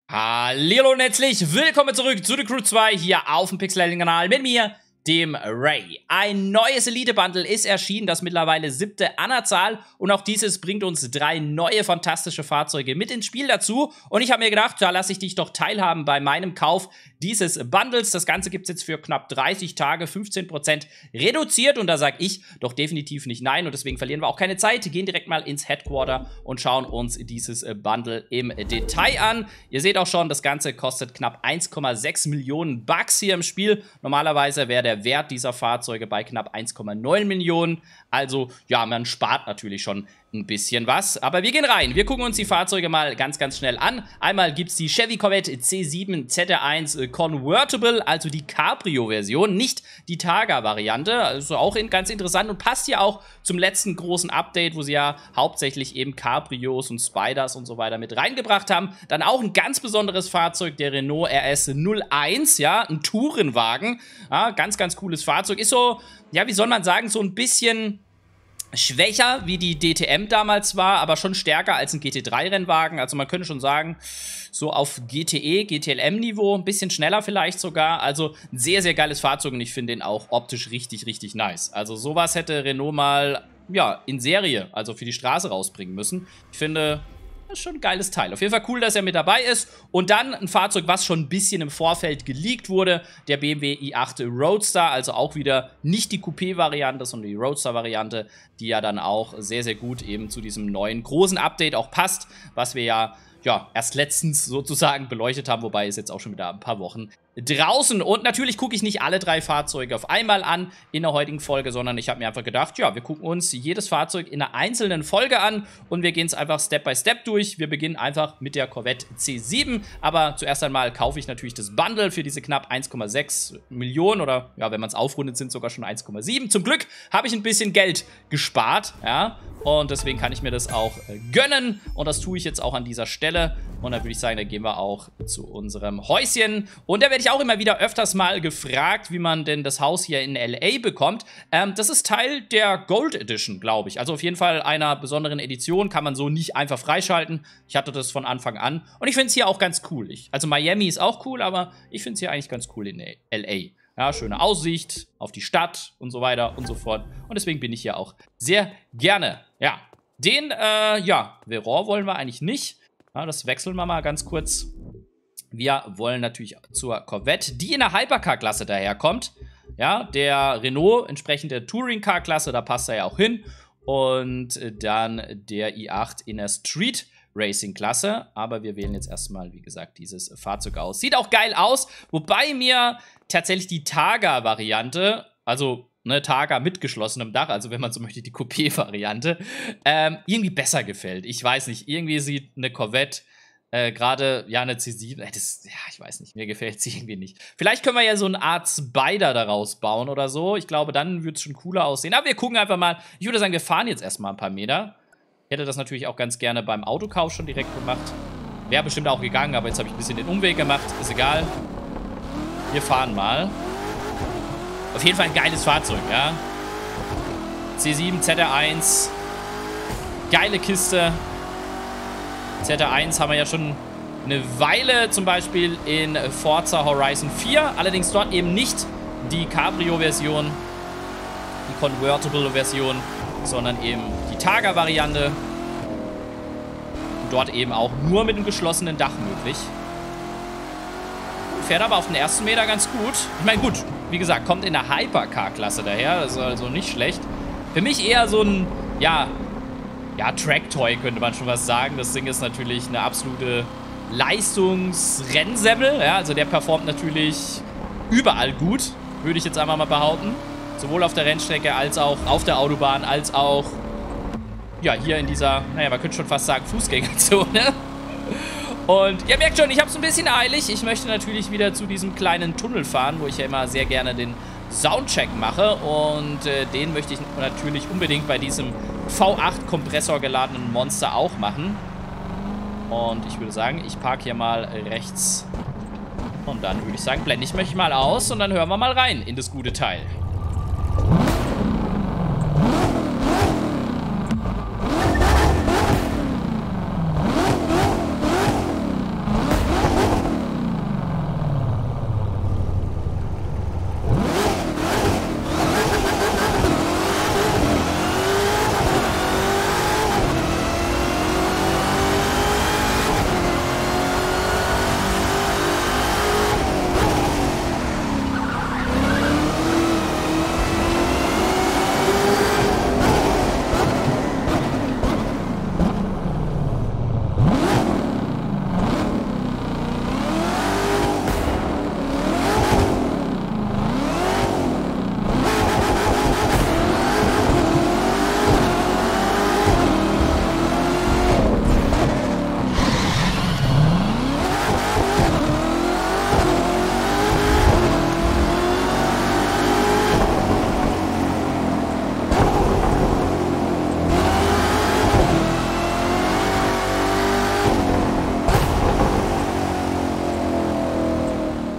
Hallo und herzlich willkommen zurück zu The Crew 2 hier auf dem Pixel-Kanal mit mir, dem Ray. Ein neues Elite-Bundle ist erschienen, das mittlerweile 7. an der Zahl, und auch dieses bringt uns 3 neue fantastische Fahrzeuge mit ins Spiel dazu. Und ich habe mir gedacht, da lasse ich dich doch teilhaben bei meinem Kauf dieses Bundles. Das Ganze gibt es jetzt für knapp 30 Tage, 15% reduziert, und da sage ich doch definitiv nicht nein, und deswegen verlieren wir auch keine Zeit, gehen direkt mal ins Headquarter und schauen uns dieses Bundle im Detail an. Ihr seht auch schon, das Ganze kostet knapp 1,6 Millionen Bucks hier im Spiel. Normalerweise wäre der Wert dieser Fahrzeuge bei knapp 1,9 Millionen. Also, ja, man spart natürlich schon ein bisschen was. Aber wir gehen rein. Wir gucken uns die Fahrzeuge mal ganz schnell an. Einmal gibt es die Chevy Corvette C7 ZR1 Convertible, also die Cabrio-Version, nicht die Targa-Variante. Also auch ganz interessant und passt ja auch zum letzten großen Update, wo sie ja hauptsächlich eben Cabrios und Spyders und so weiter mit reingebracht haben. Dann auch ein ganz besonderes Fahrzeug, der Renault RS 01, ja, ein Tourenwagen. Ja, ganz cooles Fahrzeug. Ist so, ja, wie soll man sagen, so ein bisschen schwächer, wie die DTM damals war, aber schon stärker als ein GT3-Rennwagen. Also man könnte schon sagen, so auf GTE, GTLM-Niveau, ein bisschen schneller vielleicht sogar. Also ein sehr geiles Fahrzeug, und ich finde den auch optisch richtig nice. Also sowas hätte Renault mal, ja, in Serie, also für die Straße rausbringen müssen. Ich finde, das ist schon ein geiles Teil. Auf jeden Fall cool, dass er mit dabei ist. Und dann ein Fahrzeug, was schon ein bisschen im Vorfeld geleakt wurde. Der BMW i8 Roadster. Also auch wieder nicht die Coupé-Variante, sondern die Roadster-Variante, die ja dann auch sehr gut eben zu diesem neuen großen Update auch passt. Was wir ja erst letztens sozusagen beleuchtet haben, wobei es jetzt auch schon wieder ein paar Wochen draußen. Und natürlich gucke ich nicht alle 3 Fahrzeuge auf einmal an in der heutigen Folge, sondern ich habe mir einfach gedacht, ja, wir gucken uns jedes Fahrzeug in einer einzelnen Folge an und wir gehen es einfach Step by Step durch. Wir beginnen einfach mit der Corvette C7, aber zuerst einmal kaufe ich natürlich das Bundle für diese knapp 1,6 Millionen, oder ja, wenn man es aufrundet, sind es sogar schon 1,7. Zum Glück habe ich ein bisschen Geld gespart, ja, und deswegen kann ich mir das auch gönnen, und das tue ich jetzt auch an dieser Stelle. Und dann würde ich sagen, da gehen wir auch zu unserem Häuschen. Und da werde ich auch immer wieder öfters mal gefragt, wie man denn das Haus hier in LA bekommt. Das ist Teil der Gold Edition, glaube ich. Also auf jeden Fall einer besonderen Edition, kann man so nicht einfach freischalten. Ich hatte das von Anfang an. Und ich finde es hier auch ganz cool. Also Miami ist auch cool, aber ich finde es hier eigentlich ganz cool in LA. Ja, schöne Aussicht auf die Stadt und so weiter und so fort. Und deswegen bin ich hier auch sehr gerne. Ja, den, Veron wollen wir eigentlich nicht. Ja, das wechseln wir mal ganz kurz. Wir wollen natürlich zur Corvette, die in der Hypercar-Klasse daherkommt. Ja, der Renault, entsprechend der Touring-Car-Klasse, da passt er ja auch hin. Und dann der i8 in der Street Racing-Klasse. Aber wir wählen jetzt erstmal, wie gesagt, dieses Fahrzeug aus. Sieht auch geil aus, wobei mir tatsächlich die Targa-Variante, also Targa mit geschlossenem Dach, also wenn man so möchte, die Coupé-Variante, irgendwie besser gefällt. Ich weiß nicht, irgendwie sieht eine Corvette, gerade, ja, eine C7, ich weiß nicht, mir gefällt sie irgendwie nicht. Vielleicht können wir ja so eine Art Spider daraus bauen oder so. Ich glaube, dann wird es schon cooler aussehen. Aber wir gucken einfach mal. Ich würde sagen, wir fahren jetzt erstmal ein paar Meter. Ich hätte das natürlich auch ganz gerne beim Autokauf schon direkt gemacht. Wäre bestimmt auch gegangen, aber jetzt habe ich ein bisschen den Umweg gemacht. Ist egal. Wir fahren mal. Auf jeden Fall ein geiles Fahrzeug, ja. C7 ZR1. Geile Kiste. ZR1 haben wir ja schon eine Weile, zum Beispiel in Forza Horizon 4. Allerdings dort eben nicht die Cabrio-Version, die Convertible-Version, sondern eben die Targa-Variante. Und dort eben auch nur mit einem geschlossenen Dach möglich. Fährt aber auf den ersten Meter ganz gut. Ich meine, gut, wie gesagt, kommt in der Hypercar-Klasse daher. Das ist also nicht schlecht. Für mich eher so ein, ja, Track-Toy könnte man schon was sagen. Das Ding ist natürlich eine absolute Leistungsrennsemmel. Ja, also der performt natürlich überall gut, würde ich jetzt einfach mal behaupten. Sowohl auf der Rennstrecke als auch auf der Autobahn, als auch, ja, hier in dieser, naja, man könnte schon fast sagen, Fußgängerzone. Und ihr merkt schon, ich habe es ein bisschen eilig. Ich möchte natürlich wieder zu diesem kleinen Tunnel fahren, wo ich ja immer sehr gerne den Soundcheck mache. Und den möchte ich natürlich unbedingt bei diesem V8 Kompressor geladenen Monster auch machen. Und ich würde sagen, ich parke hier mal rechts. Und dann würde ich sagen, blende ich mich mal aus und dann hören wir mal rein in das gute Teil.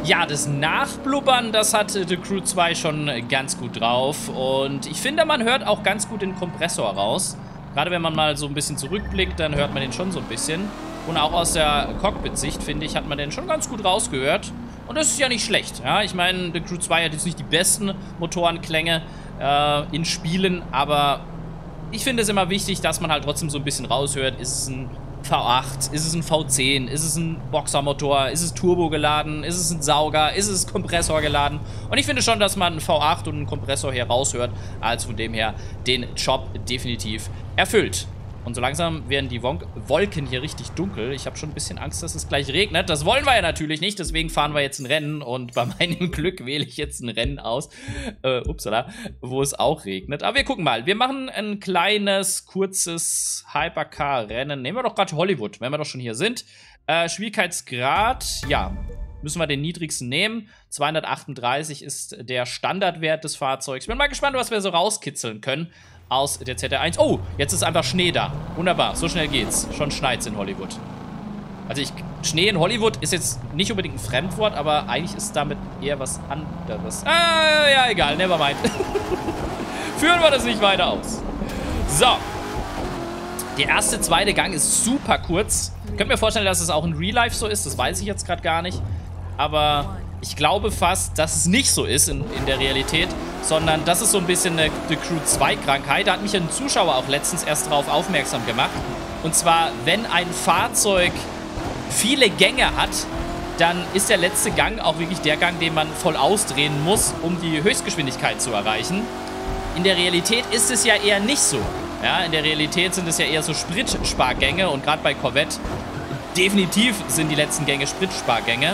Ja, das Nachblubbern, das hat The Crew 2 schon ganz gut drauf. Und ich finde, man hört auch ganz gut den Kompressor raus. Gerade wenn man mal so ein bisschen zurückblickt, dann hört man den schon so ein bisschen. Und auch aus der Cockpit-Sicht, finde ich, hat man den schon ganz gut rausgehört. Und das ist ja nicht schlecht. Ja? Ich meine, The Crew 2 hat jetzt nicht die besten Motorenklänge in Spielen, aber ich finde es immer wichtig, dass man halt trotzdem so ein bisschen raushört. Ist es ein V8? Ist es ein V10? Ist es ein Boxermotor? Ist es Turbo geladen? Ist es ein Sauger? Ist es Kompressor geladen? Und ich finde schon, dass man einen V8 und einen Kompressor hier raushört. Also von dem her den Job definitiv erfüllt. Und so langsam werden die Wolken hier richtig dunkel. Ich habe schon ein bisschen Angst, dass es gleich regnet. Das wollen wir ja natürlich nicht, deswegen fahren wir jetzt ein Rennen. Und bei meinem Glück wähle ich jetzt ein Rennen aus, upsala, wo es auch regnet. Aber wir gucken mal. Wir machen ein kleines, kurzes Hypercar-Rennen. Nehmen wir doch gerade Hollywood, wenn wir doch schon hier sind. Schwierigkeitsgrad, ja, müssen wir den niedrigsten nehmen. 238 ist der Standardwert des Fahrzeugs. Bin mal gespannt, was wir so rauskitzeln können aus der ZR1. Oh, jetzt ist einfach Schnee da. Wunderbar, so schnell geht's. Schon schneit's in Hollywood. Also Schnee in Hollywood ist jetzt nicht unbedingt ein Fremdwort, aber eigentlich ist damit eher was anderes. Ah, ja, egal, nevermind. Führen wir das nicht weiter aus. So. Der zweite Gang ist super kurz. Ich könnte mir vorstellen, dass es auch in Real Life so ist. Das weiß ich jetzt gerade gar nicht. Aber ich glaube fast, dass es nicht so ist in der Realität, sondern das ist so ein bisschen eine The Crew 2 Krankheit. Da hat mich ein Zuschauer auch letztens erst darauf aufmerksam gemacht. Und zwar, wenn ein Fahrzeug viele Gänge hat, dann ist der letzte Gang auch wirklich der Gang, den man voll ausdrehen muss, um die Höchstgeschwindigkeit zu erreichen. In der Realität ist es ja eher nicht so. Ja, in der Realität sind es ja eher so Spritspargänge und gerade bei Corvette definitiv sind die letzten Gänge Spritspargänge.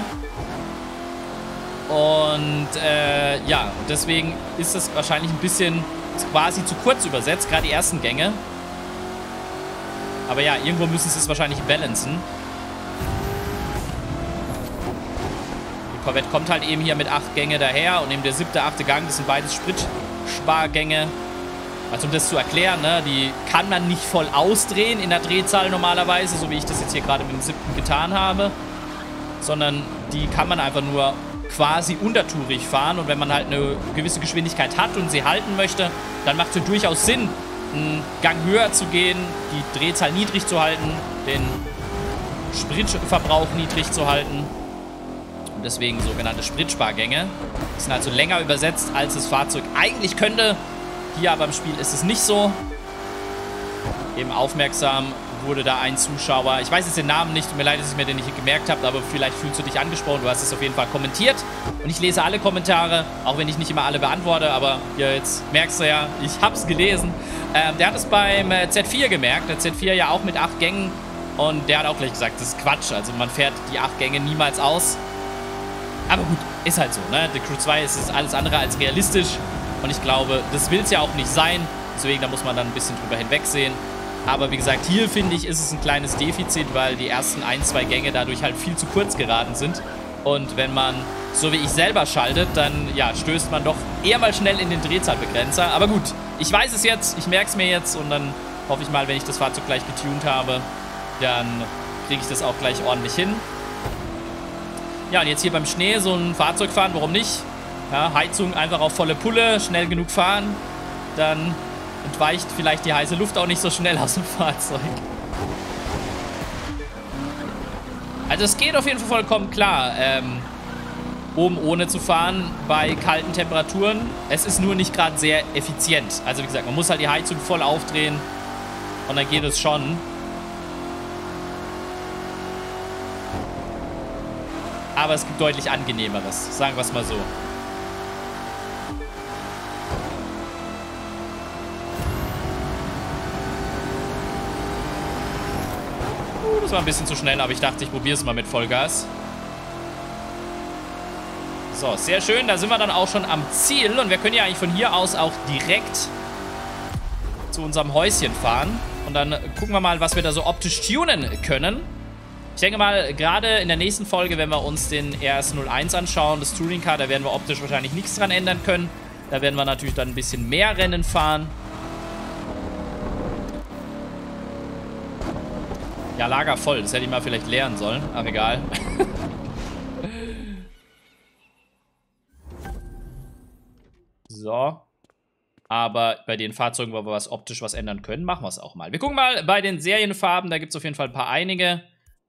Und ja, deswegen ist es wahrscheinlich ein bisschen quasi zu kurz übersetzt, gerade die ersten Gänge. Aber ja, irgendwo müssen sie es wahrscheinlich balancen. Die Corvette kommt halt eben hier mit 8 Gänge daher und eben der 7., 8. Gang, das sind beides Spritspargänge. Also um das zu erklären, ne, die kann man nicht voll ausdrehen in der Drehzahl normalerweise, so wie ich das jetzt hier gerade mit dem 7. getan habe. Sondern die kann man einfach nur quasi untertourig fahren. Und wenn man halt eine gewisse Geschwindigkeit hat und sie halten möchte, dann macht es durchaus Sinn, einen Gang höher zu gehen, die Drehzahl niedrig zu halten, den Spritverbrauch niedrig zu halten. Und deswegen sogenannte Spritspargänge. Die sind also länger übersetzt, als das Fahrzeug eigentlich könnte. Hier aber im Spiel ist es nicht so. Eben aufmerksam wurde da ein Zuschauer. Ich weiß jetzt den Namen nicht, tut mir leid, dass ich mir den nicht gemerkt habe, aber vielleicht fühlst du dich angesprochen. Du hast es auf jeden Fall kommentiert. Und ich lese alle Kommentare, auch wenn ich nicht immer alle beantworte. Aber hier, jetzt merkst du ja, ich hab's gelesen. Der hat es beim Z4 gemerkt. Der Z4 ja auch mit 8 Gängen. Und der hat auch gleich gesagt, das ist Quatsch. Also man fährt die 8 Gänge niemals aus. Aber gut, ist halt so, ne? The Crew 2 ist alles andere als realistisch. Und ich glaube, das will es ja auch nicht sein. Deswegen, da muss man dann ein bisschen drüber hinwegsehen. Aber wie gesagt, hier finde ich, ist es ein kleines Defizit, weil die ersten 1, 2 Gänge dadurch halt viel zu kurz geraten sind. Und wenn man, so wie ich selber schaltet, dann ja, stößt man doch eher mal schnell in den Drehzahlbegrenzer. Aber gut, ich weiß es jetzt, ich merke es mir jetzt und dann hoffe ich mal, wenn ich das Fahrzeug gleich getuned habe, dann kriege ich das auch gleich ordentlich hin. Ja, und jetzt hier beim Schnee so ein Fahrzeug fahren, warum nicht? Ja, Heizung einfach auf volle Pulle, schnell genug fahren, dann entweicht vielleicht die heiße Luft auch nicht so schnell aus dem Fahrzeug. Also es geht auf jeden Fall vollkommen klar, oben ohne zu fahren bei kalten Temperaturen. Es ist nur nicht gerade sehr effizient. Also wie gesagt, man muss halt die Heizung voll aufdrehen und dann geht es schon. Aber es gibt deutlich angenehmeres, sagen wir es mal so. Das war ein bisschen zu schnell, aber ich dachte, ich probiere es mal mit Vollgas. So, sehr schön. Da sind wir dann auch schon am Ziel. Und wir können ja eigentlich von hier aus auch direkt zu unserem Häuschen fahren. Und dann gucken wir mal, was wir da so optisch tunen können. Ich denke mal, gerade in der nächsten Folge, wenn wir uns den RS01 anschauen, das Touring Car, da werden wir optisch wahrscheinlich nichts dran ändern können. Da werden wir natürlich dann ein bisschen mehr Rennen fahren. Ja, Lager voll. Das hätte ich mal vielleicht leeren sollen. Aber egal. So. Aber bei den Fahrzeugen, wo wir optisch was ändern können, machen wir es auch mal. Wir gucken mal bei den Serienfarben. Da gibt es auf jeden Fall einige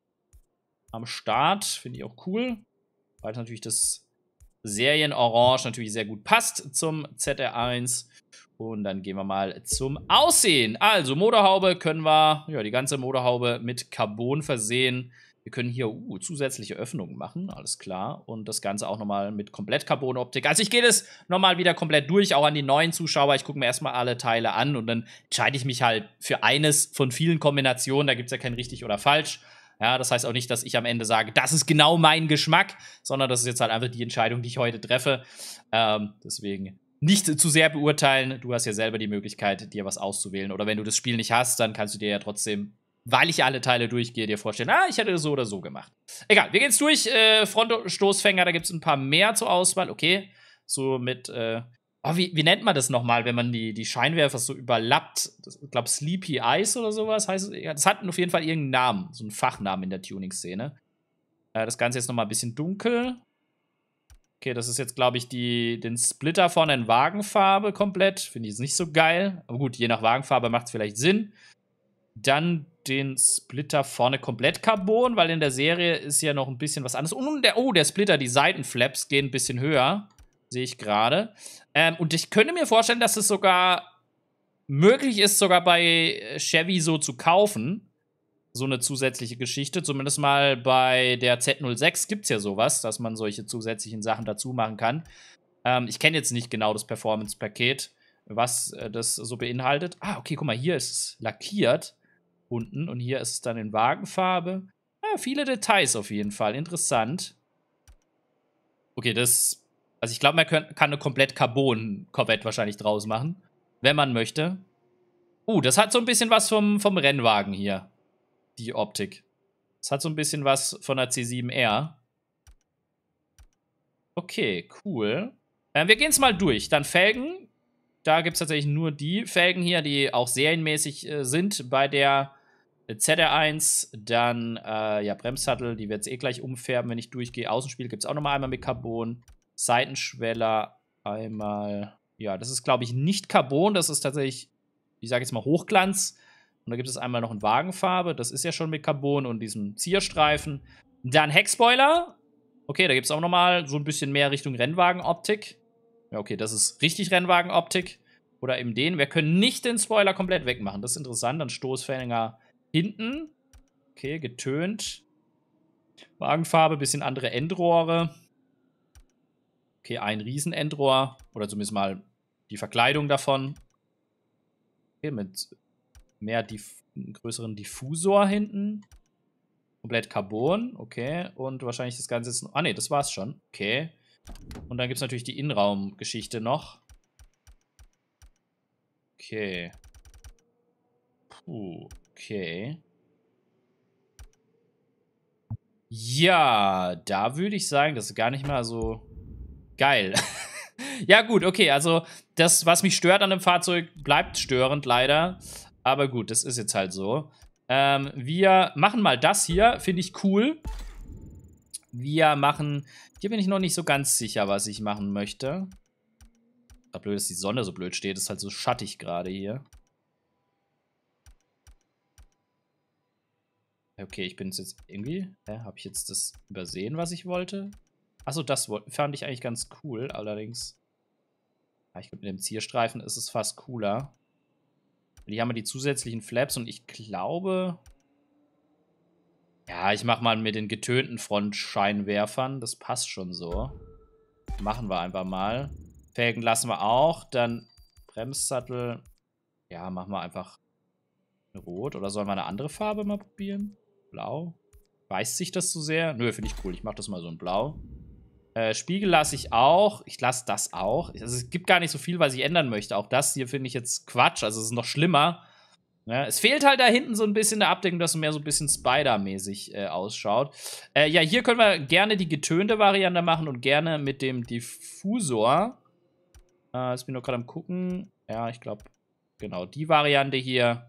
am Start. Finde ich auch cool. Weil natürlich das Serienorange natürlich sehr gut passt zum ZR1. Und dann gehen wir mal zum Aussehen. Also, Motorhaube können wir, ja, die ganze Motorhaube mit Carbon versehen. Wir können hier zusätzliche Öffnungen machen, alles klar. Und das Ganze auch nochmal mit komplett Carbon-Optik. Also ich gehe das nochmal wieder komplett durch, auch an die neuen Zuschauer. Ich gucke mir erstmal alle Teile an und dann entscheide ich mich halt für eines von vielen Kombinationen. Da gibt es ja kein richtig oder falsch. Ja, das heißt auch nicht, dass ich am Ende sage, das ist genau mein Geschmack, sondern das ist jetzt halt einfach die Entscheidung, die ich heute treffe. Deswegen nicht zu sehr beurteilen. Du hast ja selber die Möglichkeit, dir was auszuwählen. Oder wenn du das Spiel nicht hast, dann kannst du dir ja trotzdem, weil ich alle Teile durchgehe, dir vorstellen, ich hätte das so oder so gemacht. Egal, wir gehen's durch. Frontstoßfänger, da gibt es ein paar mehr zur Auswahl. Okay, so mit, wie nennt man das nochmal, wenn man die Scheinwerfer so überlappt? Ich glaube, Sleepy Eyes oder sowas heißt es. Das hat auf jeden Fall irgendeinen Namen, so einen Fachnamen in der Tuning-Szene. Das Ganze jetzt nochmal ein bisschen dunkel. Okay, das ist jetzt, glaube ich, den Splitter vorne in Wagenfarbe komplett. Finde ich jetzt nicht so geil. Aber gut, je nach Wagenfarbe macht es vielleicht Sinn. Dann den Splitter vorne komplett Carbon, weil in der Serie ist ja noch ein bisschen was anderes. Und der Splitter, die Seitenflaps gehen ein bisschen höher. Sehe ich gerade. Und ich könnte mir vorstellen, dass es sogar möglich ist, sogar bei Chevy so zu kaufen. So eine zusätzliche Geschichte. Zumindest mal bei der Z06 gibt es ja sowas, dass man solche zusätzlichen Sachen dazu machen kann. Ich kenne jetzt nicht genau das Performance-Paket, was das so beinhaltet. Okay, guck mal, hier ist es lackiert unten und hier ist es dann in Wagenfarbe. Viele Details auf jeden Fall. Interessant. Okay, also ich glaube, man kann eine komplett Carbon-Corvette wahrscheinlich draus machen, wenn man möchte. Das hat so ein bisschen was vom Rennwagen hier. Die Optik. Das hat so ein bisschen was von der C7R. Okay, cool. Wir gehen es mal durch. Dann Felgen. Da gibt es tatsächlich nur die Felgen hier, die auch serienmäßig sind bei der ZR1. Dann, Bremssattel, die wird es gleich umfärben, wenn ich durchgehe. Außenspiel gibt es auch nochmal einmal mit Carbon. Seitenschweller einmal. Ja, das ist, glaube ich, nicht Carbon. Das ist tatsächlich, ich sage jetzt mal, Hochglanz. Und da gibt es einmal noch in Wagenfarbe. Das ist ja schon mit Carbon und diesem Zierstreifen. Dann Heckspoiler. Okay, da gibt es auch nochmal so ein bisschen mehr Richtung Rennwagenoptik. Ja, okay, das ist richtig Rennwagenoptik. Oder eben den. Wir können nicht den Spoiler komplett wegmachen. Das ist interessant. Dann Stoßfänger hinten. Okay, getönt. Wagenfarbe, bisschen andere Endrohre. Okay, ein Riesenendrohr. Oder zumindest mal die Verkleidung davon. Okay, mit mehr größeren Diffusor hinten. Komplett Carbon, okay. Und wahrscheinlich das Ganze jetzt. Nee, das war's schon. Okay. Und dann gibt es natürlich die Innenraumgeschichte noch. Okay. Okay. Ja, da würde ich sagen, das ist gar nicht mal so geil. Ja, gut, okay. Also, das, was mich stört an dem Fahrzeug, bleibt störend, leider. Aber gut, das ist jetzt halt so. Wir machen mal das hier. Finde ich cool. Wir machen. Hier bin ich noch nicht so ganz sicher, was ich machen möchte. Ist blöd, dass die Sonne so blöd steht. Ist halt so schattig gerade hier. Okay, ich bin jetzt irgendwie. Habe ich jetzt das übersehen, was ich wollte? Achso, das fand ich eigentlich ganz cool. Allerdings. Ich glaube, mit dem Zierstreifen ist es fast cooler. Hier haben wir die zusätzlichen Flaps und ich glaube. Ja, ich mache mal mit den getönten Frontscheinwerfern. Das passt schon so. Machen wir einfach mal. Felgen lassen wir auch. Dann Bremssattel. Ja, machen wir einfach rot. Oder sollen wir eine andere Farbe mal probieren? Blau. Beißt sich das zu sehr? Nö, finde ich cool. Ich mache das mal so in Blau. Spiegel lasse ich auch. Ich lasse das auch. Also es gibt gar nicht so viel, was ich ändern möchte. Auch das hier finde ich jetzt Quatsch. Also es ist noch schlimmer. Ja, es fehlt halt da hinten so ein bisschen der Abdeckung, dass es mehr so ein bisschen Spider-mäßig ausschaut. Ja, hier können wir gerne die getönte Variante machen und gerne mit dem Diffusor. Jetzt bin ich noch gerade am gucken. Ja, ich glaube, genau, die Variante hier.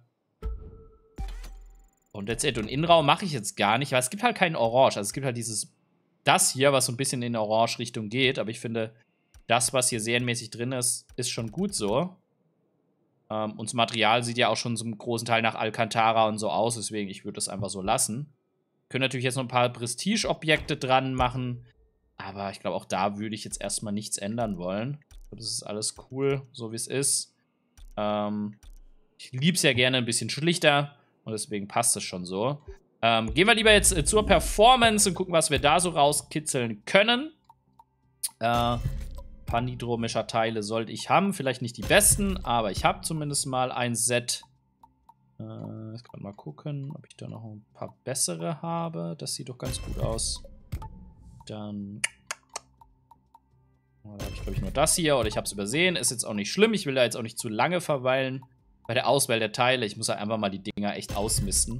Und that's it. Und Innenraum mache ich jetzt gar nicht, weil es gibt halt keinen Orange. Also es gibt halt das hier, was so ein bisschen in Orange-Richtung geht. Aber ich finde, das, was hier serienmäßig drin ist, ist schon gut so. Und das Material sieht ja auch schon zum großen Teil nach Alcantara und so aus, deswegen ich würde das einfach so lassen. Können natürlich jetzt noch ein paar Prestige-Objekte dran machen, aber ich glaube, auch da würde ich jetzt erstmal nichts ändern wollen. Ich glaube, das ist alles cool, so wie es ist. Ich liebe es ja gerne ein bisschen schlichter und deswegen passt das schon so. Gehen wir lieber jetzt zur Performance und gucken, was wir da so rauskitzeln können. Ein paar Nitro-Mischer-Teile sollte ich haben. Vielleicht nicht die besten, aber ich habe zumindest mal ein Set. Jetzt kann mal gucken, ob ich da noch ein paar bessere habe. Das sieht doch ganz gut aus. Dann da habe ich, glaube ich, nur das hier. Oder ich habe es übersehen. Ist jetzt auch nicht schlimm. Ich will da jetzt auch nicht zu lange verweilen bei der Auswahl der Teile. Ich muss halt einfach mal die Dinger echt ausmisten.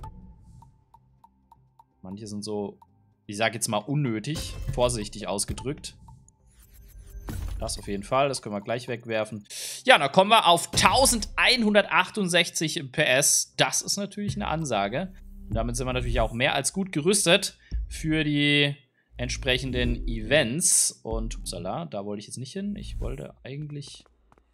Manche sind so, ich sage jetzt mal unnötig, vorsichtig ausgedrückt. Das auf jeden Fall, das können wir gleich wegwerfen. Ja, dann kommen wir auf 1168 PS. Das ist natürlich eine Ansage. Und damit sind wir natürlich auch mehr als gut gerüstet für die entsprechenden Events. Und, upsala, da wollte ich jetzt nicht hin. Ich wollte eigentlich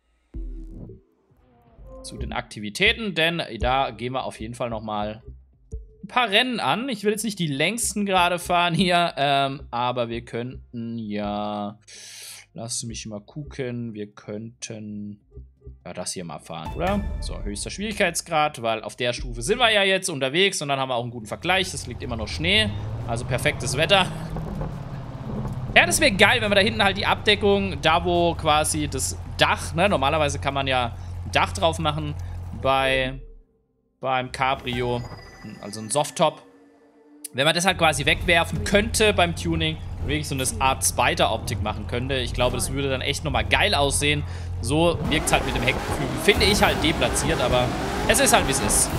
zu den Aktivitäten, denn da gehen wir auf jeden Fall nochmal ein paar Rennen an. Ich will jetzt nicht die längsten gerade fahren hier, aber wir könnten ja... Lass mich mal gucken. Wir könnten ja das hier mal fahren, oder? So, höchster Schwierigkeitsgrad, weil auf der Stufe sind wir ja jetzt unterwegs und dann haben wir auch einen guten Vergleich. Es liegt immer noch Schnee, also perfektes Wetter. Ja, das wäre geil, wenn wir da hinten halt die Abdeckung, da wo quasi das Dach, ne, normalerweise kann man ja ein Dach drauf machen beim Cabrio, also ein Softtop. Wenn man das halt quasi wegwerfen könnte beim Tuning, wirklich so eine Art Spider-Optik machen könnte, ich glaube, das würde dann echt nochmal geil aussehen. So wirkt es halt mit dem Heckflügel. Finde ich halt deplatziert, aber es ist halt, wie es ist.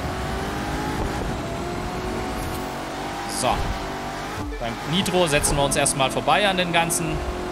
So. Beim Nitro setzen wir uns erstmal vorbei an den ganzen.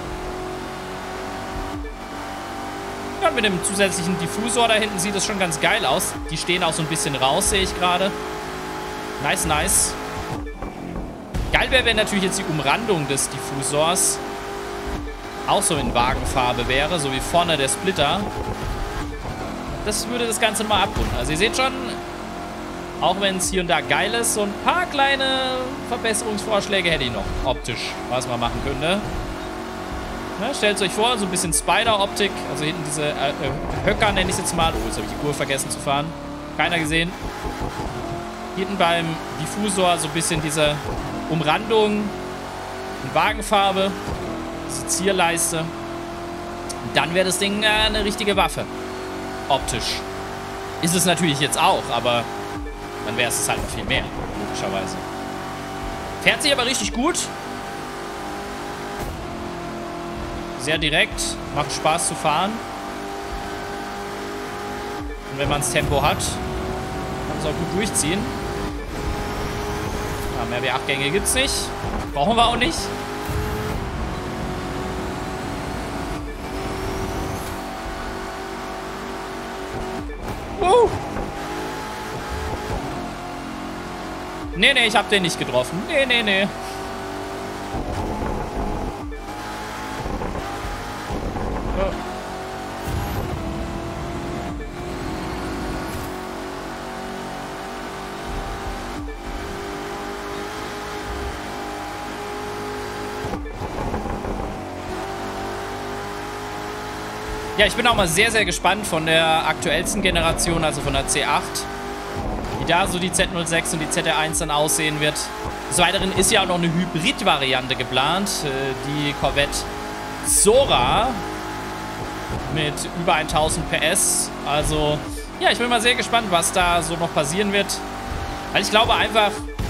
Ja, mit dem zusätzlichen Diffusor da hinten sieht das schon ganz geil aus. Die stehen auch so ein bisschen raus, sehe ich gerade. Nice, nice. Geil wäre, wenn natürlich jetzt die Umrandung des Diffusors auch so in Wagenfarbe wäre, so wie vorne der Splitter. Das würde das Ganze nochmal abrunden. Also ihr seht schon, auch wenn es hier und da geil ist, so ein paar kleine Verbesserungsvorschläge hätte ich noch optisch, was man machen könnte. Ne, stellt euch vor, so ein bisschen Spider-Optik, also hinten diese Höcker nenne ich es jetzt mal. Oh, jetzt habe ich die Uhr vergessen zu fahren. Keiner gesehen. Hinten beim Diffusor so ein bisschen diese Umrandung in Wagenfarbe, diese Zierleiste. Und dann wäre das Ding eine richtige Waffe. Optisch. Ist es natürlich jetzt auch, aber dann wäre es halt noch viel mehr, logischerweise. Fährt sich aber richtig gut. Sehr direkt, macht Spaß zu fahren. Und wenn man das Tempo hat, kann es auch gut durchziehen. Mehr W8-Gänge gibt's nicht. Brauchen wir auch nicht. Nee, nee, ich hab den nicht getroffen. Nee, nee, nee. Oh. Ja, ich bin auch mal sehr, sehr gespannt von der aktuellsten Generation, also von der C8, wie da so die Z06 und die ZR1 dann aussehen wird. Des Weiteren ist ja auch noch eine Hybrid-Variante geplant, die Corvette Zora mit über 1000 PS. Also, ja, ich bin mal sehr gespannt, was da so noch passieren wird. Weil ich glaube einfach,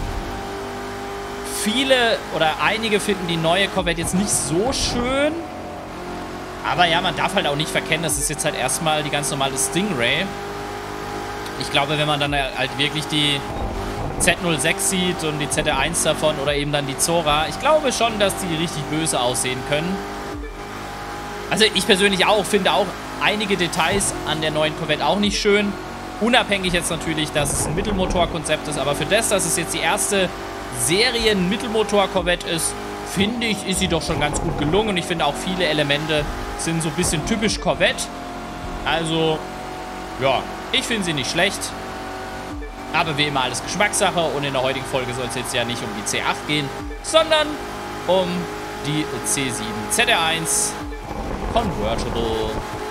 viele oder einige finden die neue Corvette jetzt nicht so schön. Aber ja, man darf halt auch nicht verkennen, das ist jetzt halt erstmal die ganz normale Stingray. Ich glaube, wenn man dann halt wirklich die Z06 sieht und die ZR1 davon oder eben dann die Zora, ich glaube schon, dass die richtig böse aussehen können. Also ich persönlich auch, finde auch einige Details an der neuen Corvette auch nicht schön. Unabhängig jetzt natürlich, dass es ein Mittelmotor-Konzept ist, aber für das, dass es jetzt die erste Serien-Mittelmotor-Corvette ist, finde ich, ist sie doch schon ganz gut gelungen. Und ich finde auch viele Elemente sind so ein bisschen typisch Corvette. Also, ja, ich finde sie nicht schlecht. Aber wie immer alles Geschmackssache. Und in der heutigen Folge soll es jetzt ja nicht um die C8 gehen, sondern um die C7 ZR1 Convertible.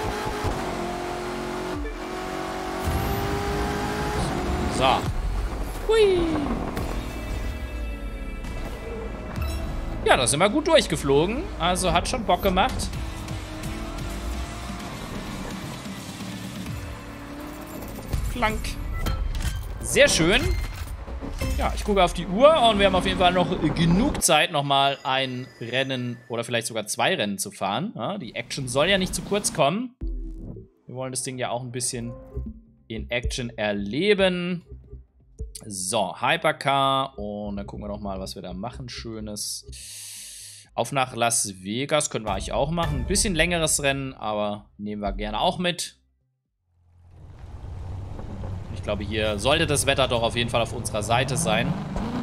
So. Hui. Ja, da sind wir gut durchgeflogen. Also hat schon Bock gemacht. Klank. Sehr schön. Ja, ich gucke auf die Uhr und wir haben auf jeden Fall noch genug Zeit, nochmal ein Rennen oder vielleicht sogar 2 Rennen zu fahren. Ja, die Action soll ja nicht zu kurz kommen. Wir wollen das Ding ja auch ein bisschen in Action erleben. So, Hypercar. Und dann gucken wir noch mal, was wir da machen. Schönes. Auf nach Las Vegas können wir eigentlich auch machen. Ein bisschen längeres Rennen, aber nehmen wir gerne auch mit. Ich glaube, hier sollte das Wetter doch auf jeden Fall auf unserer Seite sein.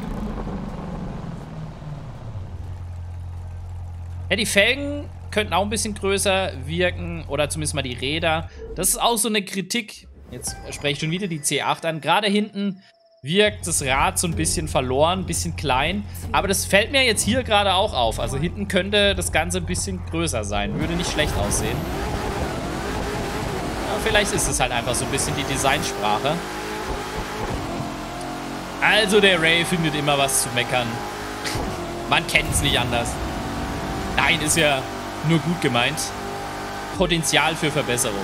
Ja, die Felgen könnten auch ein bisschen größer wirken. Oder zumindest mal die Räder. Das ist auch so eine Kritik. Jetzt spreche ich schon wieder die C8 an. Gerade hinten wirkt das Rad so ein bisschen verloren, ein bisschen klein. Aber das fällt mir jetzt hier gerade auch auf. Also hinten könnte das Ganze ein bisschen größer sein. Würde nicht schlecht aussehen. Ja, vielleicht ist es halt einfach so ein bisschen die Designsprache. Also der Ray findet immer was zu meckern. Man kennt es nicht anders. Nein, ist ja nur gut gemeint. Potenzial für Verbesserung.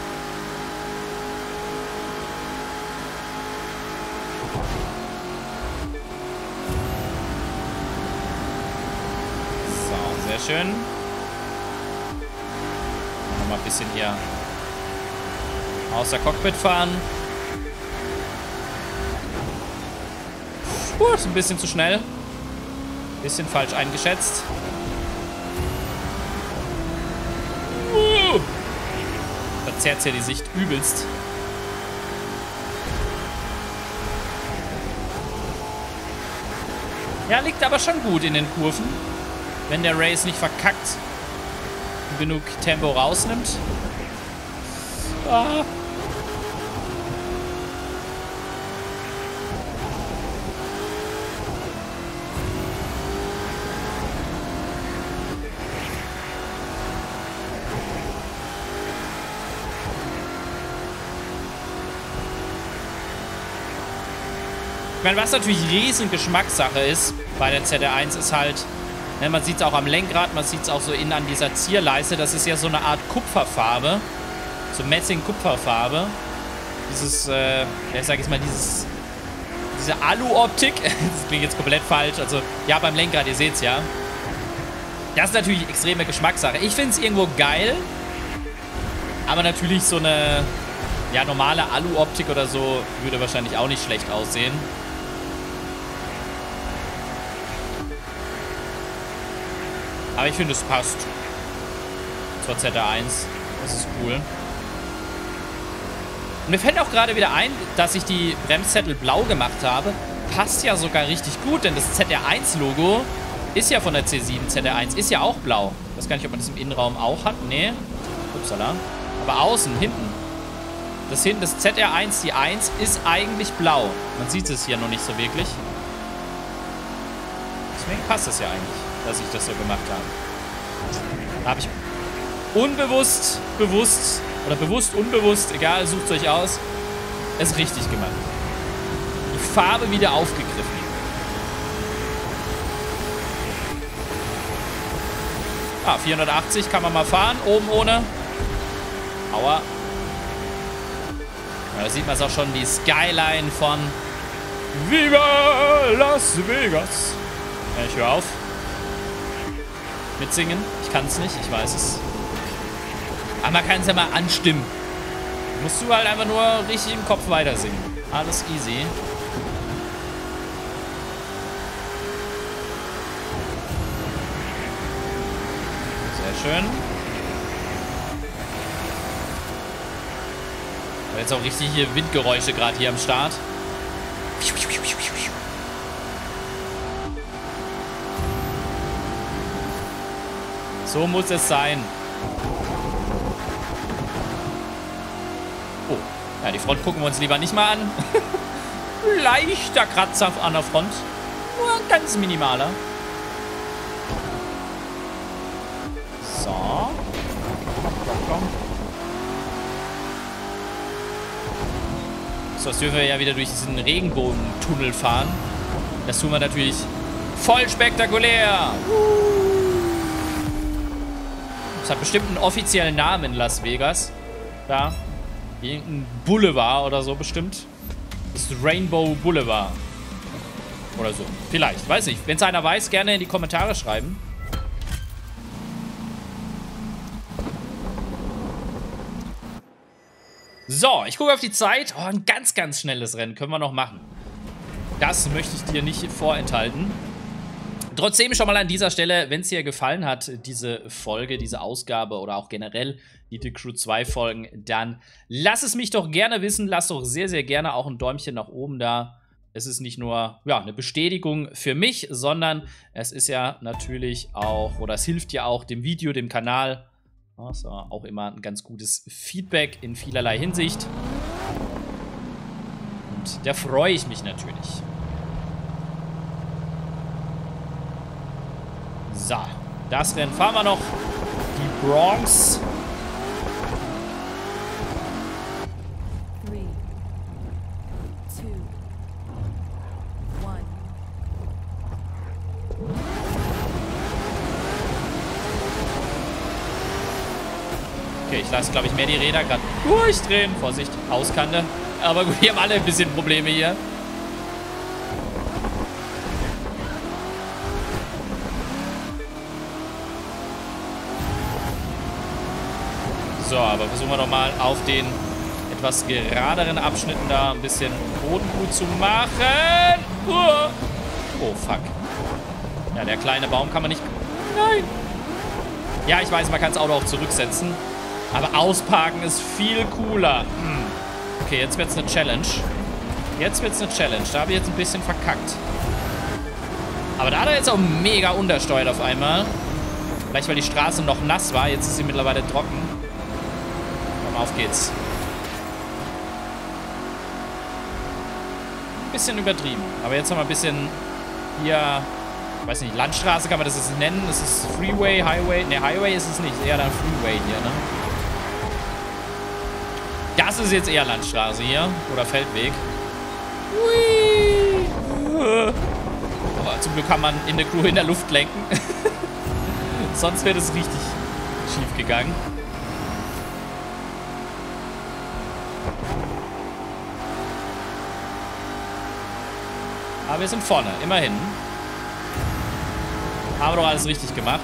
Schön. Nochmal ein bisschen hier aus der Cockpit fahren. Ist ein bisschen zu schnell. Bisschen falsch eingeschätzt. Verzerrt ja die Sicht übelst. Ja, liegt aber schon gut in den Kurven. Wenn der Ray es nicht verkackt und genug Tempo rausnimmt. Ah. Ich meine, was natürlich riesen Geschmackssache ist bei der ZR1 ist halt, man sieht es auch am Lenkrad, man sieht es auch so innen an dieser Zierleiste. Das ist ja so eine Art Kupferfarbe. So Messing-Kupferfarbe. Dieses, ich sag jetzt mal, diese Alu-Optik. Das klingt jetzt komplett falsch. Also, ja, beim Lenkrad, ihr seht es ja. Das ist natürlich extreme Geschmackssache. Ich finde es irgendwo geil. Aber natürlich so eine, ja, normale Alu-Optik oder so würde wahrscheinlich auch nicht schlecht aussehen. Aber ich finde, es passt zur ZR1. Das ist cool. Und mir fällt auch gerade wieder ein, dass ich die Bremszettel blau gemacht habe. Passt ja sogar richtig gut, denn das ZR1-Logo ist ja von der C7 ZR1, ist ja auch blau. Ich weiß gar nicht, ob man das im Innenraum auch hat. Nee. Upsala. Aber außen, hinten. Das ZR1, die 1, ist eigentlich blau. Man sieht es hier noch nicht so wirklich. Deswegen passt es ja eigentlich, dass ich das so gemacht habe. Da habe ich unbewusst, bewusst oder bewusst, unbewusst, egal, sucht es euch aus, es richtig gemacht. Die Farbe wieder aufgegriffen. Ah, 480 kann man mal fahren, oben ohne. Aua. Ja, da sieht man es auch schon, die Skyline von Viva Las Vegas. Ja, ich höre auf. Mitsingen. Ich kann es nicht, ich weiß es. Aber man kann es ja mal anstimmen. Musst du halt einfach nur richtig im Kopf weiter singen. Alles easy. Sehr schön. Aber jetzt auch richtig hier Windgeräusche gerade hier am Start. So muss es sein. Oh, ja, die Front gucken wir uns lieber nicht mal an. Leichter Kratzer an der Front. Nur ein ganz minimaler. So. Komm. So, jetzt dürfen wir ja wieder durch diesen Regenbogentunnel fahren. Das tun wir natürlich voll spektakulär. Das hat bestimmt einen offiziellen Namen in Las Vegas. Da. Irgendein Boulevard oder so bestimmt. Das ist Rainbow Boulevard. Oder so. Vielleicht. Weiß nicht. Wenn es einer weiß, gerne in die Kommentare schreiben. So, ich gucke auf die Zeit. Oh, ein ganz, ganz schnelles Rennen können wir noch machen. Das möchte ich dir nicht vorenthalten. Trotzdem schon mal an dieser Stelle, wenn es dir gefallen hat, diese Folge, diese Ausgabe oder auch generell die The Crew 2 Folgen, dann lass es mich doch gerne wissen. Lass doch sehr, sehr gerne auch ein Däumchen nach oben da. Es ist nicht nur ja, eine Bestätigung für mich, sondern es ist ja natürlich auch, oder es hilft ja auch dem Video, dem Kanal. Also auch immer ein ganz gutes Feedback in vielerlei Hinsicht. Und da freue ich mich natürlich. So, das Rennen fahren wir noch. Die Bronx. 3, 2, 1. Okay, ich lasse, glaube ich, mehr die Räder gerade durchdrehen. Vorsicht, Auskante. Aber gut, wir haben alle ein bisschen Probleme hier. So, aber versuchen wir doch mal auf den etwas geraderen Abschnitten da ein bisschen Boden gut zu machen. Oh, fuck. Ja, der kleine Baum kann man nicht... Nein! Ja, ich weiß, man kann das Auto auch zurücksetzen. Aber ausparken ist viel cooler. Okay, jetzt wird's eine Challenge. Jetzt wird's eine Challenge. Da habe ich jetzt ein bisschen verkackt. Aber da hat er jetzt auch mega untersteuert auf einmal. Vielleicht, weil die Straße noch nass war. Jetzt ist sie mittlerweile trocken. Komm, auf geht's. Ein bisschen übertrieben. Aber jetzt noch mal ein bisschen hier... Ich weiß nicht, Landstraße kann man das jetzt nennen. Das ist Freeway, Highway. Ne, Highway ist es nicht. Eher dann Freeway hier, ne? Das ist jetzt eher Landstraße hier. Oder Feldweg. Hui. Aber zum Glück kann man in der Crew in der Luft lenken. Sonst wäre das richtig schief gegangen. Aber wir sind vorne, immerhin. Haben wir doch alles richtig gemacht.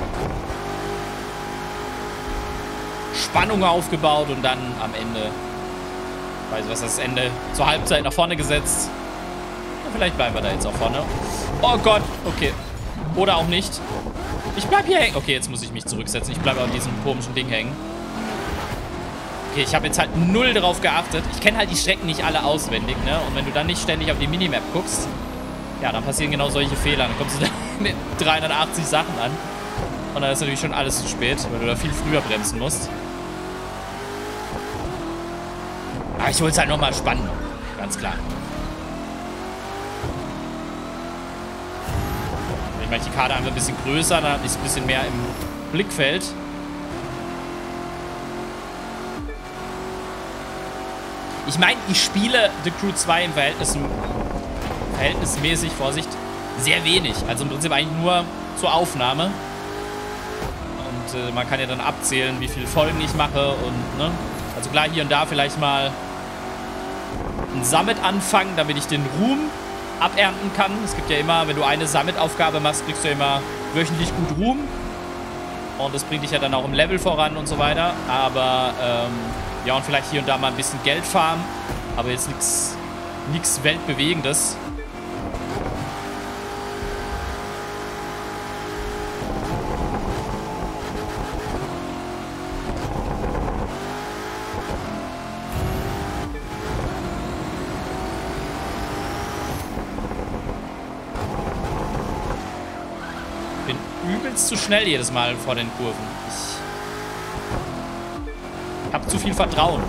Spannung aufgebaut und dann am Ende, ich weiß was, das Ende zur Halbzeit nach vorne gesetzt. Ja, vielleicht bleiben wir da jetzt auch vorne. Oh Gott, okay. Oder auch nicht. Ich bleib hier hängen. Okay, jetzt muss ich mich zurücksetzen. Ich bleibe auf diesem komischen Ding hängen. Okay, ich habe jetzt halt null darauf geachtet. Ich kenne halt die Strecken nicht alle auswendig, ne? Und wenn du dann nicht ständig auf die Minimap guckst, ja, dann passieren genau solche Fehler. Dann kommst du da mit 380 Sachen an. Und dann ist natürlich schon alles zu spät, weil du da viel früher bremsen musst. Aber ich wollte es halt nochmal spannend. Ganz klar. Wenn ich mal die Karte einfach ein bisschen größer, dann habe ich es ein bisschen mehr im Blickfeld. Ich meine, ich spiele The Crew 2 im verhältnismäßig, Vorsicht, sehr wenig. Also im Prinzip eigentlich nur zur Aufnahme. Und man kann ja dann abzählen, wie viele Folgen ich mache. Und, ne? Also klar, hier und da vielleicht mal ein Summit anfangen, damit ich den Ruhm abernten kann. Es gibt ja immer, wenn du eine Summit-Aufgabe machst, kriegst du ja immer wöchentlich gut Ruhm. Und das bringt dich ja dann auch im Level voran und so weiter. Aber, ja, und vielleicht hier und da mal ein bisschen Geld farmen. Aber jetzt nichts Weltbewegendes. übelst zu schnell jedes Mal vor den Kurven. Ich habe zu viel Vertrauen.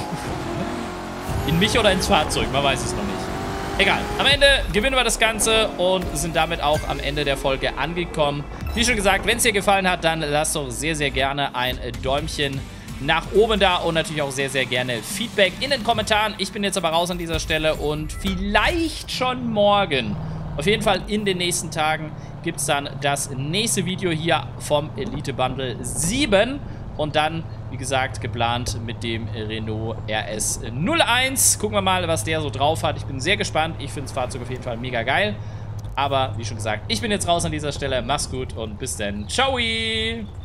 In mich oder ins Fahrzeug, man weiß es noch nicht. Egal, am Ende gewinnen wir das Ganze und sind damit auch am Ende der Folge angekommen. Wie schon gesagt, wenn es dir gefallen hat, dann lass doch sehr, sehr gerne ein Däumchen nach oben da und natürlich auch sehr, sehr gerne Feedback in den Kommentaren. Ich bin jetzt aber raus an dieser Stelle und vielleicht schon morgen, auf jeden Fall in den nächsten Tagen, gibt es dann das nächste Video hier vom Elite Bundle 7 und dann, wie gesagt, geplant mit dem Renault RS 01. Gucken wir mal, was der so drauf hat. Ich bin sehr gespannt. Ich finde das Fahrzeug auf jeden Fall mega geil. Aber, wie schon gesagt, ich bin jetzt raus an dieser Stelle. Mach's gut und bis dann. Ciao!